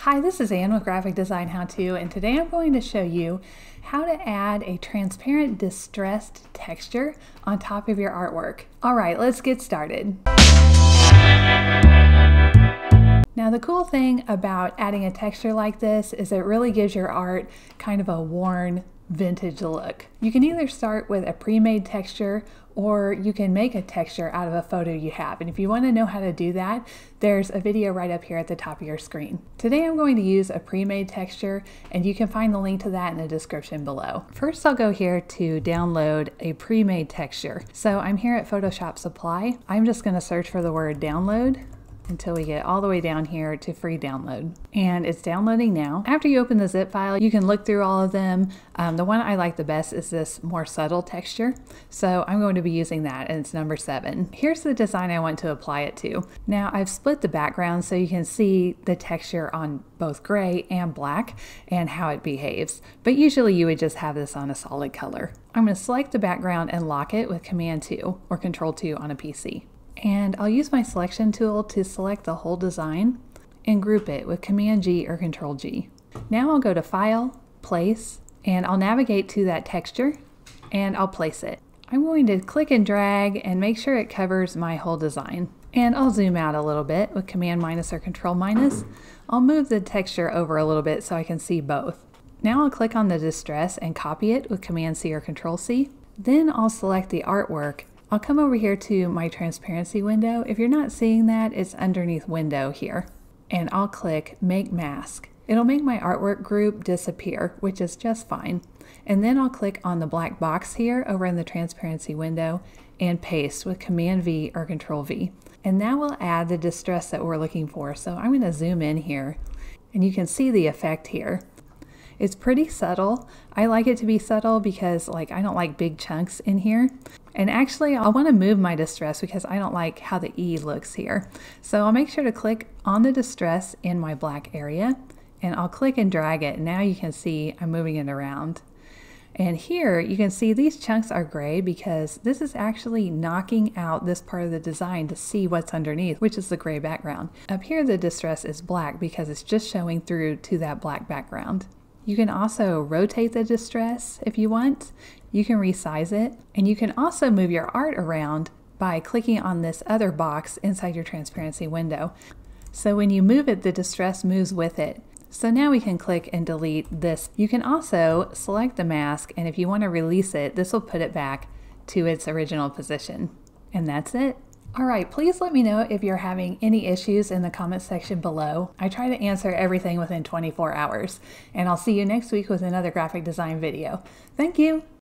Hi, this is Ann with Graphic Design How To, and today I'm going to show you how to add a transparent distressed texture on top of your artwork. All right, let's get started. Now the cool thing about adding a texture like this is it really gives your art kind of a worn, vintage look. You can either start with a pre-made texture or you can make a texture out of a photo you have. And if you want to know how to do that, there's a video right up here at the top of your screen. Today I'm going to use a pre-made texture, and you can find the link to that in the description below. First, I'll go here to download a pre-made texture. So I'm here at Photoshop Supply. I'm just going to search for the word download until we get all the way down here to free download. And it's downloading now. After you open the zip file, you can look through all of them. The one I like the best is this more subtle texture. So I'm going to be using that, and it's number 7. Here's the design I want to apply it to. Now I've split the background so you can see the texture on both gray and black and how it behaves. But usually you would just have this on a solid color. I'm going to select the background and lock it with Command 2 or Control 2 on a PC. And I'll use my selection tool to select the whole design and group it with Command G or Control G. Now I'll go to File, Place, and I'll navigate to that texture and I'll place it. I'm going to click and drag and make sure it covers my whole design. And I'll zoom out a little bit with Command minus or Control minus. I'll move the texture over a little bit so I can see both. Now I'll click on the distress and copy it with Command C or Control C. Then I'll select the artwork. I'll come over here to my transparency window. If you're not seeing that, it's underneath window here. And I'll click Make Mask. It'll make my artwork group disappear, which is just fine. And then I'll click on the black box here over in the transparency window and paste with Command V or Control V. And that will add the distress that we're looking for. So I'm going to zoom in here and you can see the effect here. It's pretty subtle. I like it to be subtle because I don't like big chunks in here. And actually I want to move my distress because I don't like how the E looks here. So I'll make sure to click on the distress in my black area and I'll click and drag it. Now you can see I'm moving it around. And here you can see these chunks are gray because this is actually knocking out this part of the design to see what's underneath, which is the gray background. Up here the distress is black because it's just showing through to that black background. You can also rotate the distress if you want. You can resize it, and you can also move your art around by clicking on this other box inside your transparency window. So when you move it, the distress moves with it. So now we can click and delete this. You can also select the mask, and if you want to release it, this will put it back to its original position. And that's it. All right, please let me know if you're having any issues in the comments section below. I try to answer everything within 24 hours, and I'll see you next week with another graphic design video. Thank you.